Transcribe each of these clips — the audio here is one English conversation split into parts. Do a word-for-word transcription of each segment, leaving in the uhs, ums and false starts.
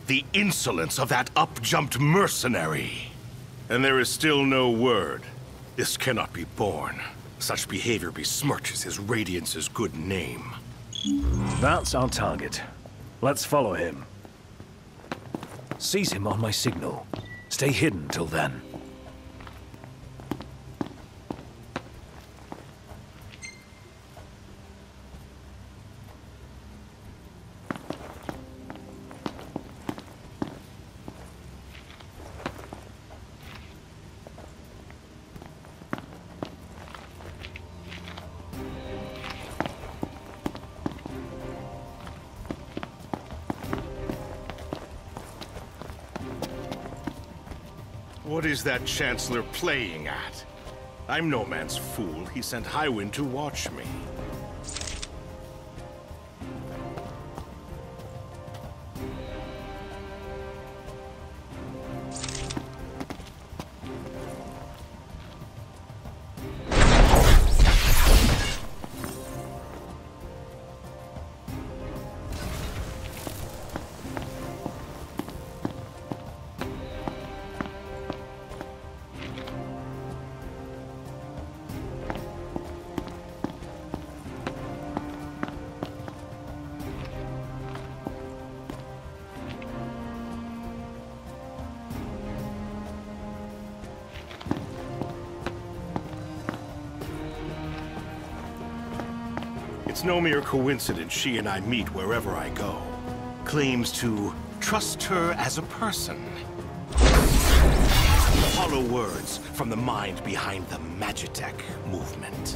The insolence of that up-jumped mercenary. And there is still no word. This cannot be borne. Such behavior besmirches his Radiance's good name. That's our target. Let's follow him. Seize him on my signal. Stay hidden till then. What is that Chancellor playing at? I'm no man's fool. He sent Highwind to watch me. It's no mere coincidence she and I meet wherever I go. Claims to trust her as a person. Hollow words from the mind behind the Magitech movement.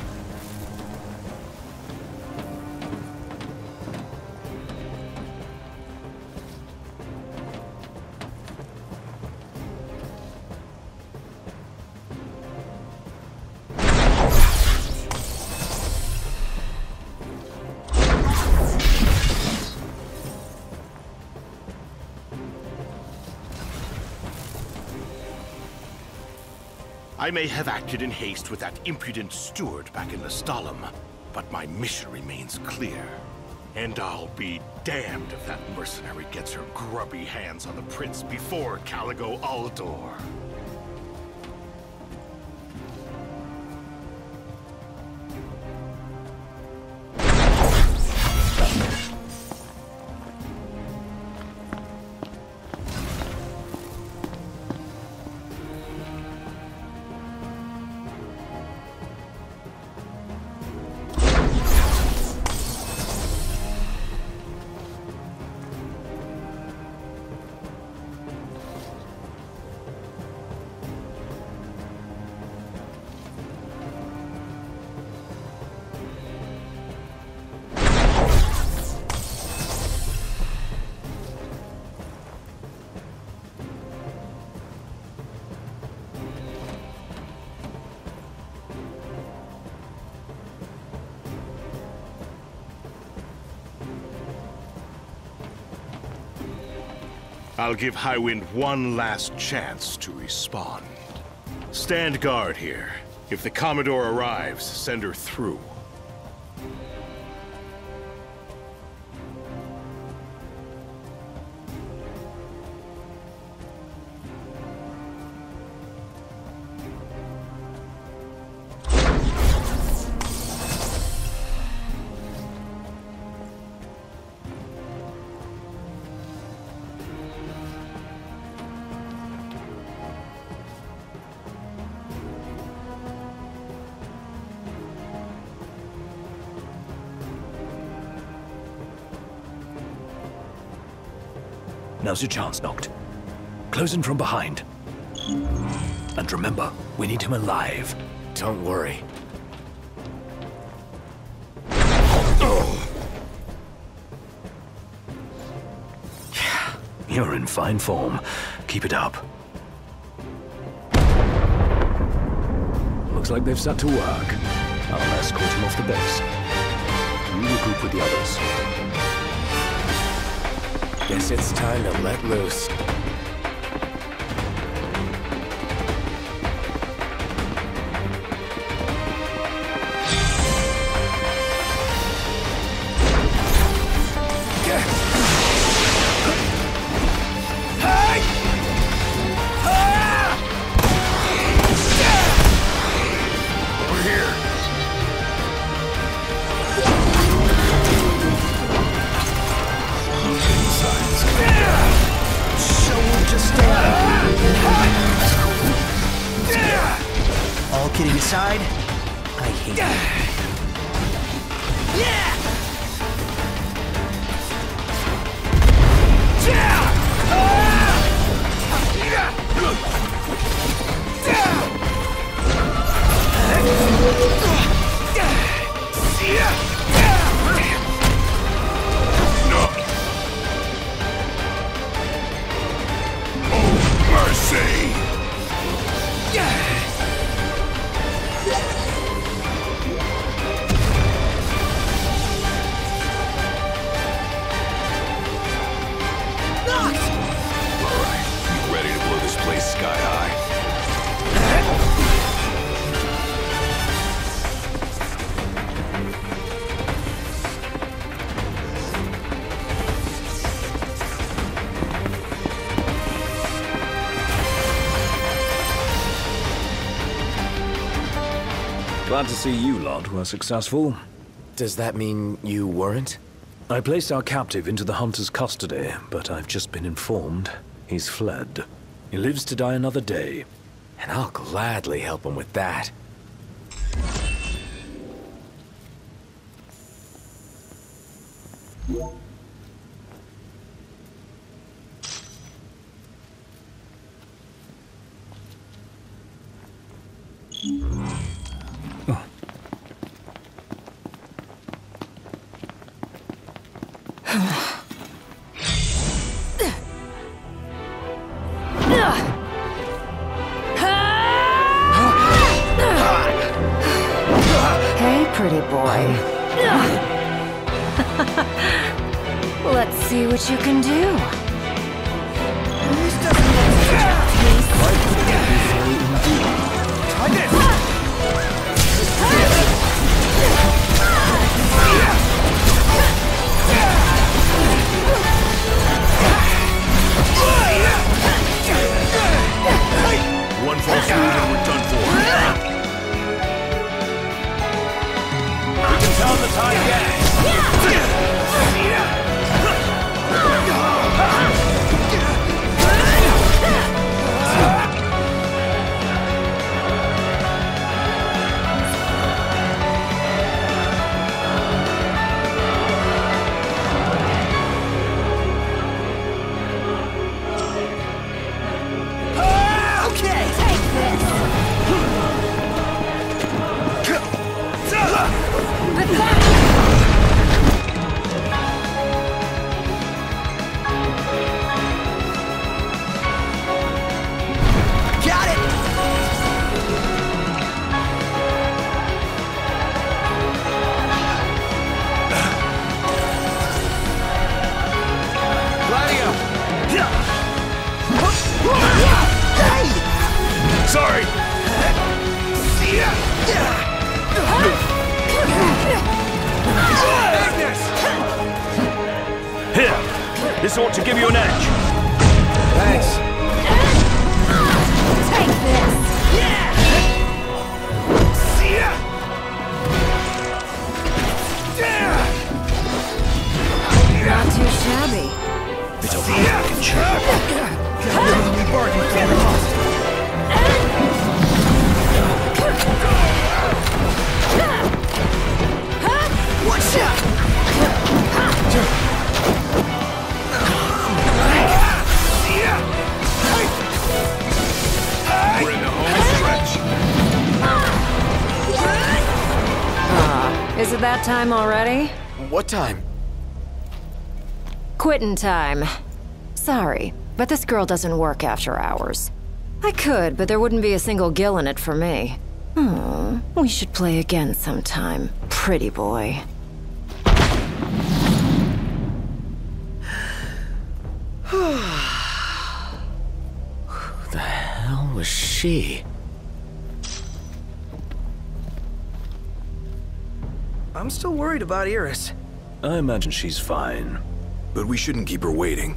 I may have acted in haste with that impudent steward back in Lestalem, but my mission remains clear. And I'll be damned if that mercenary gets her grubby hands on the prince before Caligo Uldor. I'll give Highwind one last chance to respond. Stand guard here. If the Commodore arrives, send her through. Now's your chance, Noct. Close in from behind. And remember, we need him alive. Don't worry. You're in fine form. Keep it up. Looks like they've set to work. I'll escort him off the base. You regroup with the others. Guess it's time to let loose. Kidding aside, I hate you. Yeah! Mercy! Alright, you ready to blow this place sky high? Glad to see you lot were successful. Does that mean you weren't? I placed our captive into the Hunter's custody, but I've just been informed he's fled. He lives to die another day. And I'll gladly help him with that. Hey, pretty boy. Let's see what you can do. Like this! One false move and we're done for. We can tell the time gas! Okay! Take this! Got it! Gladio! Hey! Sorry! Ignis! Here! This ought to give you an edge. Thanks. Take this! Not too shabby. Bit of luck. We bargained for the cost. What's up? We're in the home stretch. Is it that time already? What time? Quitting time. Sorry, but this girl doesn't work after hours. I could, but there wouldn't be a single gill in it for me. Hmm, we should play again sometime, pretty boy. Who the hell was she? I'm still worried about Iris. I imagine she's fine. But we shouldn't keep her waiting.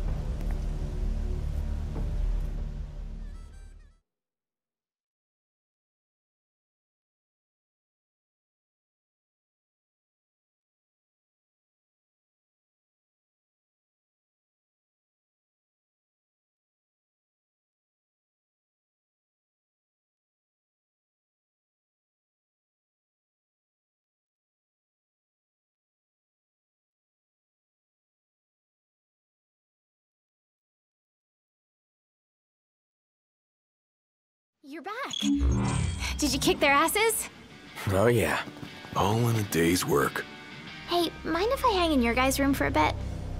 You're back. Did you kick their asses? Oh yeah. All in a day's work. Hey, mind if I hang in your guys' room for a bit?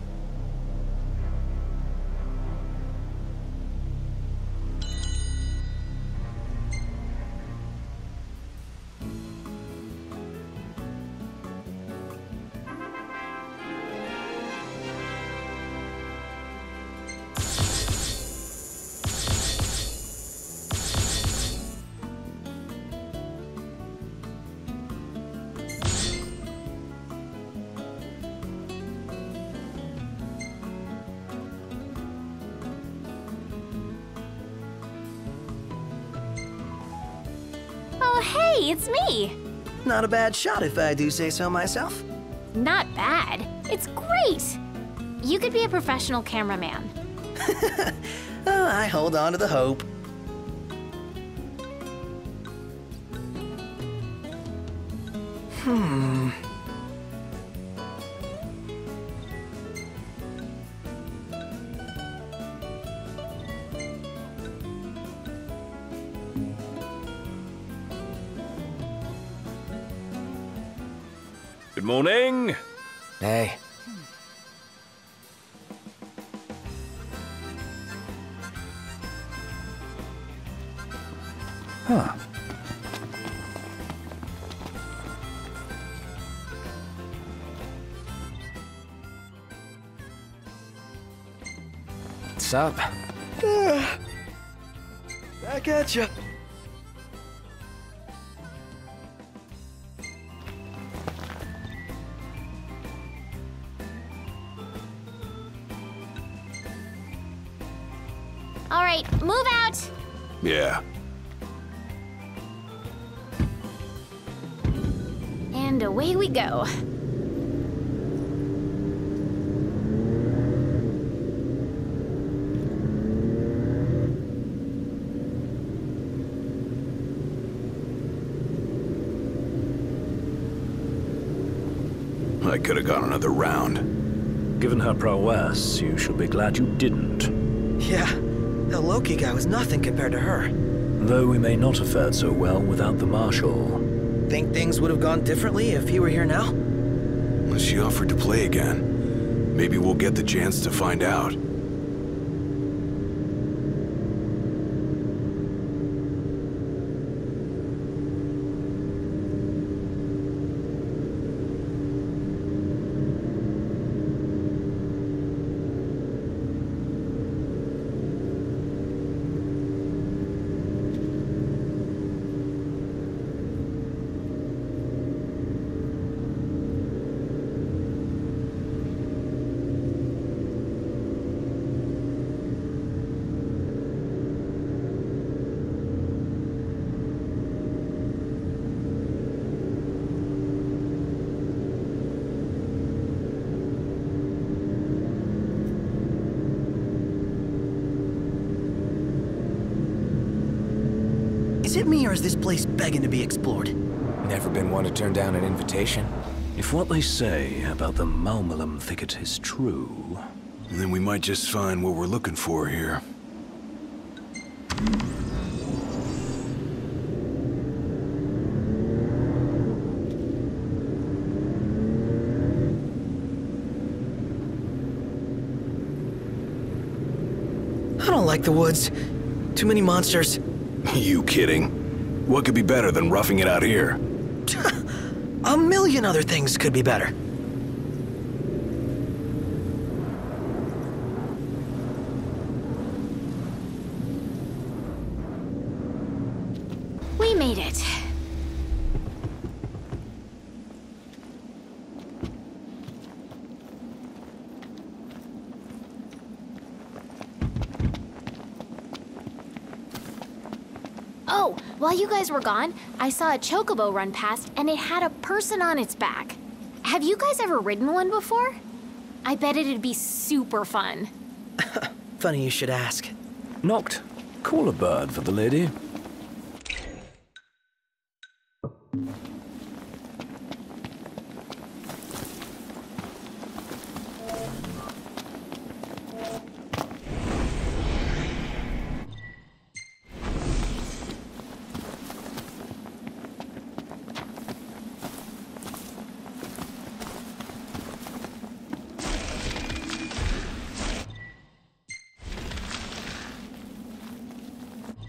Oh, hey, it's me! Not a bad shot if I do say so myself. Not bad. It's great! You could be a professional cameraman. Oh, I hold on to the hope. Hmm. Good morning. Hey. Huh. What's up? Back at ya. All right, move out! Yeah. And away we go. I could have gone another round. Given her prowess, you should be glad you didn't. Yeah, the Loki guy was nothing compared to her. Though we may not have fared so well without the Marshal. Think things would have gone differently if he were here now? Well, she offered to play again. Maybe we'll get the chance to find out. Is it me or is this place begging to be explored? Never been one to turn down an invitation. If what they say about the Malmalum thicket is true... Then we might just find what we're looking for here. I don't like the woods. Too many monsters. You kidding? What could be better than roughing it out here? A million other things could be better. We made it. Oh, while you guys were gone, I saw a chocobo run past and it had a person on its back. Have you guys ever ridden one before? I bet it'd be super fun. Funny you should ask. Noct, call a bird for the lady.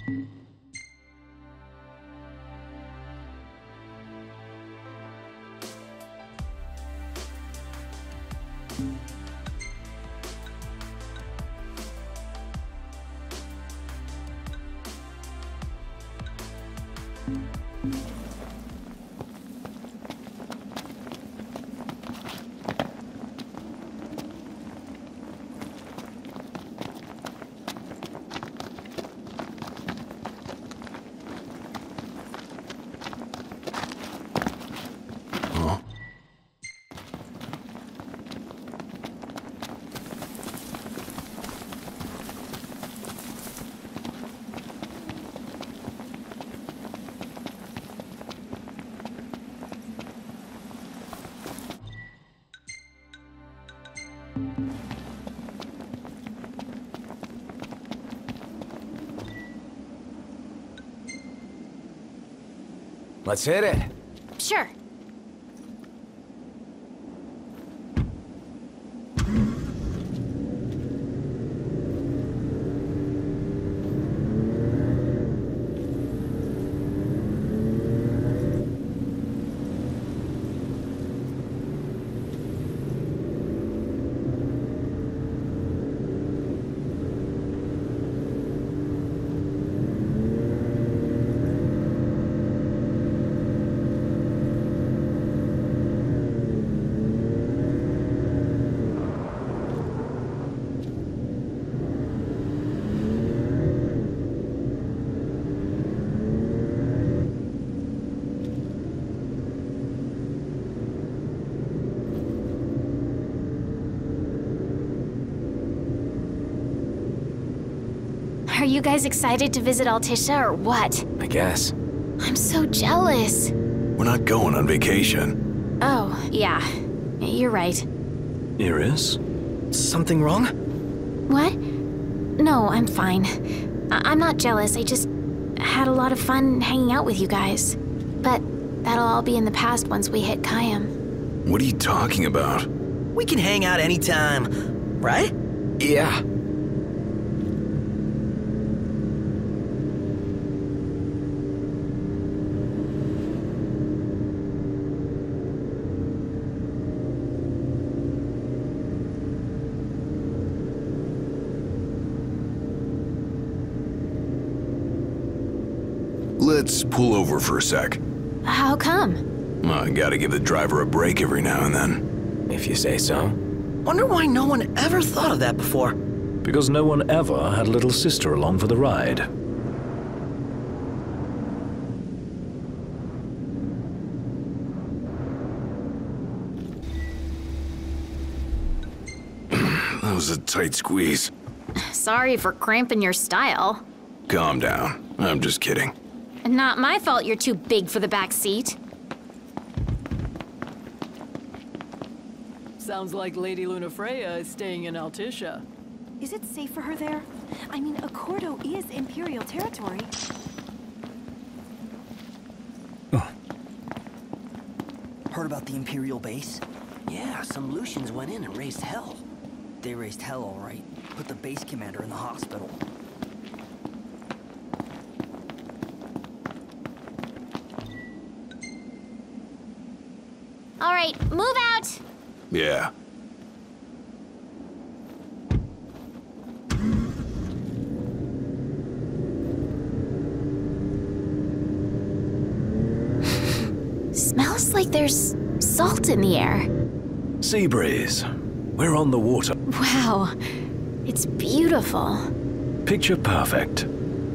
Let's hit it. Sure. Are you guys excited to visit Altissia or what? I guess. I'm so jealous. We're not going on vacation. Oh, yeah. You're right. Iris? Something wrong? What? No, I'm fine. I I'm not jealous, I just had a lot of fun hanging out with you guys. But that'll all be in the past once we hit Kayam. What are you talking about? We can hang out anytime, right? Yeah. Let's pull over for a sec. How come? I gotta give the driver a break every now and then. If you say so. Wonder why no one ever thought of that before. Because no one ever had a little sister along for the ride. That was a tight squeeze. Sorry for cramping your style. Calm down. I'm just kidding. Not my fault you're too big for the back seat. Sounds like Lady Lunafreya is staying in Altissia. Is it safe for her there? I mean, Accordo is Imperial territory. Heard about the Imperial base? Yeah, some Lucians went in and raised hell. They raised hell all right. Put the base commander in the hospital. All right, move out! Yeah. Smells like there's salt in the air. Sea breeze. We're on the water. Wow, it's beautiful. Picture perfect.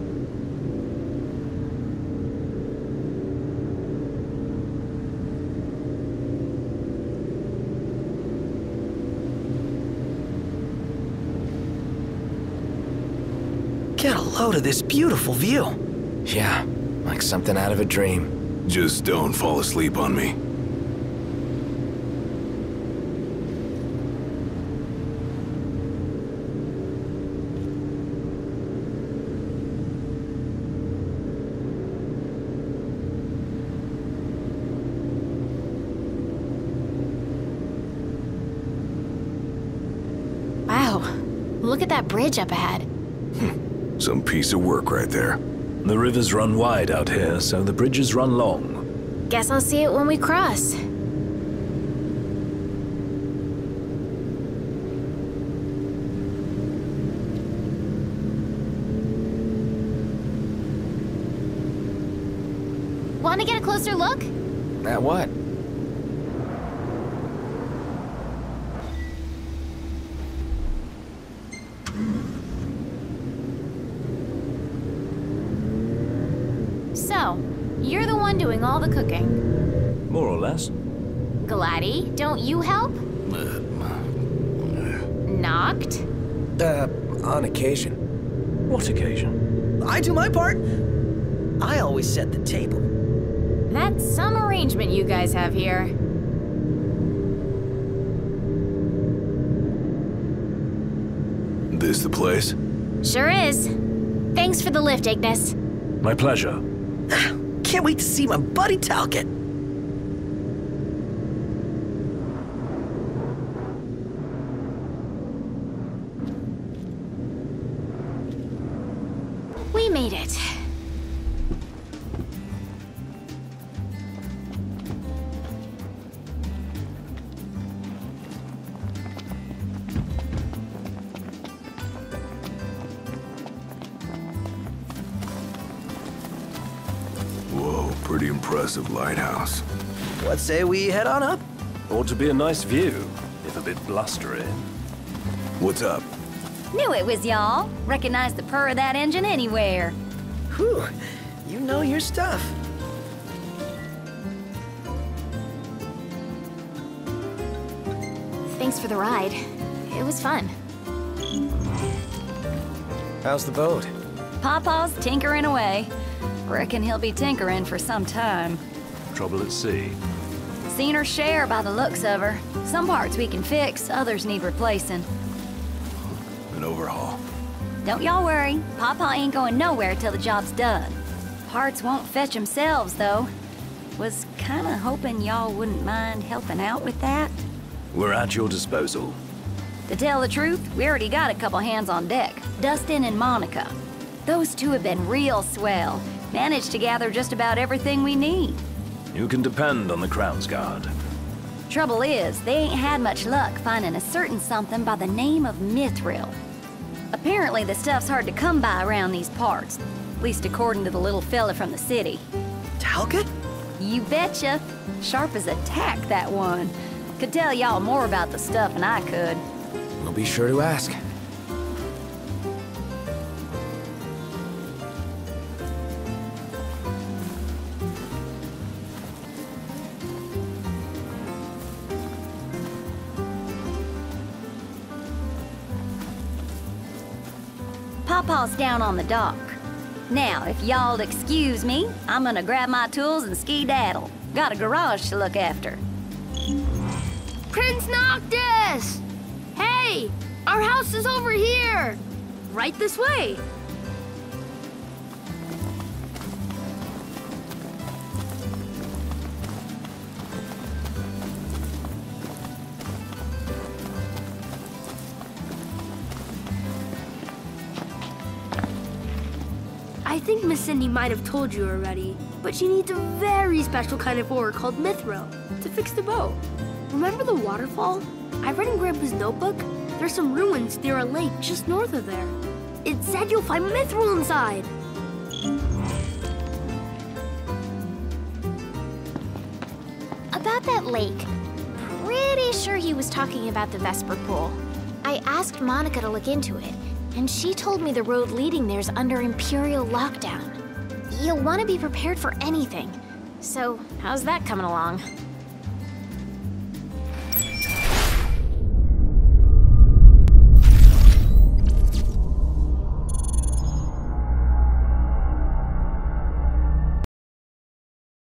Get a load of this beautiful view. Yeah, like something out of a dream. Just don't fall asleep on me. Wow, look at that bridge up ahead. Some piece of work right there. The rivers run wide out here, so the bridges run long. Guess I'll see it when we cross. Want to get a closer look? At what? So, you're the one doing all the cooking. More or less. Gladdy, don't you help? Knocked? Uh, on occasion. What occasion? I do my part. I always set the table. That's some arrangement you guys have here. This the place? Sure is. Thanks for the lift, Ignis. My pleasure. Can't wait to see my buddy Talcott. We made it. Whoa, pretty impressive lighthouse. What say we head on up? Ought to be a nice view, if a bit blustery. What's up? Knew it was y'all. Recognize the purr of that engine anywhere. Whew, you know your stuff. Thanks for the ride. It was fun. How's the boat? Pawpaw's tinkering away. Reckon he'll be tinkering for some time. Trouble at sea. Seen her share by the looks of her. Some parts we can fix, others need replacing. An overhaul. Don't y'all worry. Pawpaw ain't going nowhere till the job's done. Parts won't fetch themselves, though. Was kinda hoping y'all wouldn't mind helping out with that. We're at your disposal. To tell the truth, we already got a couple hands on deck. Dustin and Monica. Those two have been real swell. Managed to gather just about everything we need. You can depend on the Crown's Guard. Trouble is, they ain't had much luck finding a certain something by the name of Mithril. Apparently the stuff's hard to come by around these parts. At least according to the little fella from the city. Talcott? You betcha. Sharp as a tack, that one. Could tell y'all more about the stuff than I could. We'll be sure to ask. Pawpaw's down on the dock. Now, if y'all'd excuse me, I'm gonna grab my tools and skedaddle. Got a garage to look after. Prince Noctis! Hey! Our house is over here! Right this way! I think Miss Cindy might have told you already, but she needs a very special kind of ore called Mithril to fix the boat. Remember the waterfall? I read in Grandpa's notebook. There's some ruins near a lake just north of there. It said you'll find Mithril inside. About that lake, pretty sure he was talking about the Vesper Pool. I asked Monica to look into it, and she told me the road leading there's under Imperial lockdown. You'll want to be prepared for anything. So, how's that coming along?